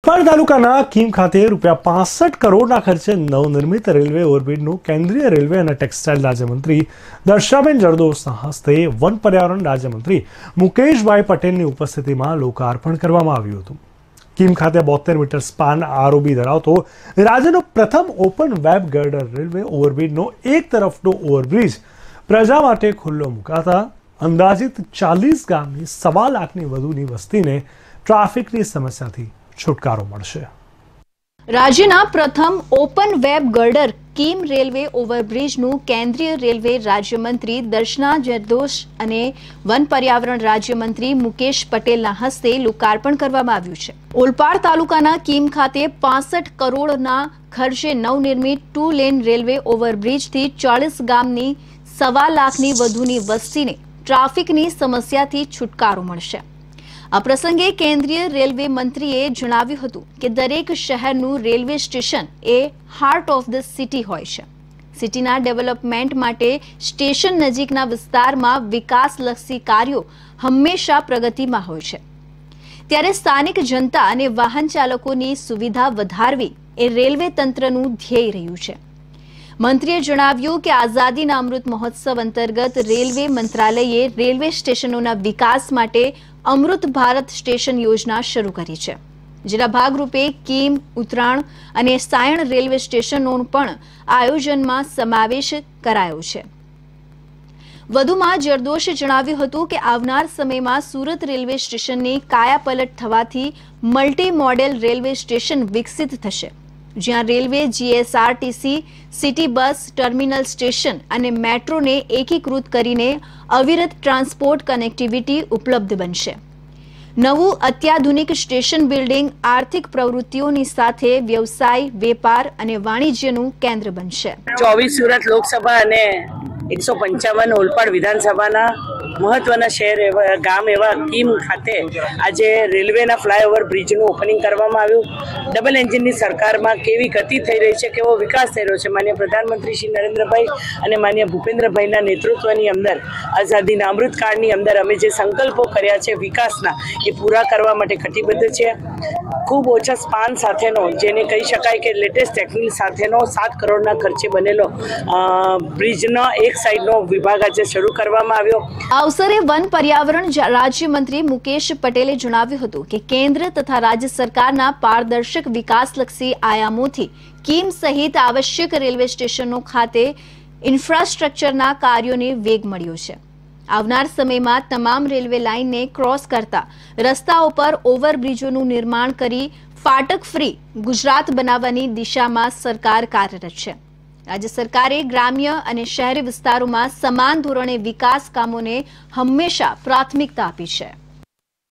ઓલપાડ તાલુકાના કીમ ખાતે ₹65 કરોડના ખર્ચે નવનિર્મિત રેલવે ઓવરબ્રિજનું કેન્દ્રીય રેલવે અને ટેક્સટાઇલ રાજ્યમંત્રી દર્શાબેન જરદોશના હસ્તે વન પર્યાવરણ રાજ્યમંત્રી મુકેશભાઈ પટેલની ઉપસ્થિતિમાં લોકાર્પણ કરવામાં આવ્યું હતું। કીમ ખાતે 72 મીટર સ્પાન આરઓબી ધરાવતો રાજ્યનો પ્રથમ ઓપન વેબ ગર્ડર રેલવે ઓવરબ્રિજનો એક તરફનો ઓવરબ્રિજ પ્રજા માટે ખુલ્લો મુકાતા અંદાજિત 40 ગામની 1.25 લાખની વધુની વસ્તીને ટ્રાફિકની સમસ્યાથી છુટકારો મળશે। રાજ્યના પ્રથમ open web girder Kim railway ઓવરબ્રિજનું કેન્દ્રીય રેલવે રાજ્યમંત્રી દર્શના જરદોશ અને વન પર્યાવરણ રાજ્યમંત્રી મુકેશ પટેલના હસ્તે લોકાર્પણ કરવામાં આવ્યું છે। ઓલપાડ તાલુકાના કીમ ખાતે 65 કરોડના ખર્ચે નવનિર્મિત 2 લેન રેલવે ઓવરબ્રિજથી 40 ગામની 1.25 લાખની વધુની વસ્તીને ટ્રાફિકની સમસ્યાથી છુટકારો મળશે। આ પ્રસંગે કેન્દ્રીય રેલવે મંત્રીએ જણાવ્યું હતું કે દરેક શહેરનું રેલવે સ્ટેશન એ હાર્ટ ઓફ ધ સિટી હોય છે। સિટીના ડેવલપમેન્ટ માટે સ્ટેશન નજીકના વિસ્તારમાં વિકાસલક્ષી કાર્યો હંમેશા પ્રગતિમાં હોય છે, ત્યારે સ્થાનિક જનતા અને વાહન ચાલકોની સુવિધા વધારવી એ રેલવે તંત્રનું ધ્યેય રહ્યું છે। મંત્રીએ જણાવ્યું કે આઝાદીના અમૃત મહોત્સવ અંતર્ગત રેલવે મંત્રાલયે રેલવે સ્ટેશનોના વિકાસ માટે અમૃત ભારત સ્ટેશન યોજના શરૂ કરી છે, જેના ભાગરૂપે કીમ, ઉતરાણ અને સાયણ રેલવે સ્ટેશનનો પણ આયોજનમાં સમાવેશ કરાયો છે। વધુમાં જરદોશે જણાવ્યું હતું કે આવનાર સમયમાં સુરત રેલવે સ્ટેશનની કાયાપલટ થવાથી મલ્ટી મોડેલ રેલવે સ્ટેશન વિકસિત થશે, જ્યાં railway, GSRTC, city bus terminal station અને મેટ્રોને એકીકૃત કરીને અવિરત ટ્રાન્સપોર્ટ કનેક્ટિવિટી ઉપલબ્ધ બનશે। નવું અત્યાધુનિક સ્ટેશન બિલ્ડિંગ આર્થિક પ્રવૃત્તિઓની સાથે વ્યવસાય, વેપાર અને વાણિજ્યનું કેન્દ્ર બનશે। 24 સુરત લોકસભા અને 155 ઓલપાડ વિધાનસભાના મહત્વના શહેર ગામ એવા કીમ ખાતે આજે રેલવેના ફ્લાયઓવર બ્રિજનું ઓપનિંગ કરવામાં આવ્યું। ડબલ એન્જિનની સરકારમાં કેવી ગતિ થઈ રહી છે, કેવો વિકાસ થઈ રહ્યો છે, માનનીય પ્રધાનમંત્રી શ્રી નરેન્દ્રભાઈ અને માનનીય ભૂપેન્દ્રભાઈના નેતૃત્વની અંદર આઝાદીના અમૃતકાળની અંદર અમે જે સંકલ્પો કર્યા છે વિકાસના એ પૂરા કરવા માટે કટિબદ્ધ છે। ખૂબ ઓછા સ્પાન સાથેનો, જેને કહી શકાય કે લેટેસ્ટ ટેકનિક સાથેનો 7 કરોડના ખર્ચે બનેલો બ્રિજનો એક સાઈડનો વિભાગ આજે શરૂ કરવામાં આવ્યો। આ અવસરે વન પર્યાવરણ રાજ્યમંત્રી મુકેશ પટેલે જણાવ્યું હતું કે કેન્દ્ર તથા રાજ્ય સરકારના પારદર્શક વિકાસલક્ષી આયામોથી કીમ સહિત આવશ્યક રેલવે સ્ટેશનો ખાતે ઇન્ફ્રાસ્ટ્રક્ચરના કાર્યોને વેગ મળ્યો છે। આવનાર સમયમાં તમામ રેલવે લાઇનને ક્રોસ કરતા રસ્તાઓ પર ઓવરબ્રિજોનું નિર્માણ કરી ફાટક ફ્રી ગુજરાત બનાવવાની દિશામાં સરકાર કાર્યરત છે। રાજ્ય સરકારે ગ્રામ્ય અને શહેરી વિસ્તારોમાં સમાન ધોરણે વિકાસ કામોને હંમેશા પ્રાથમિકતા આપી છે।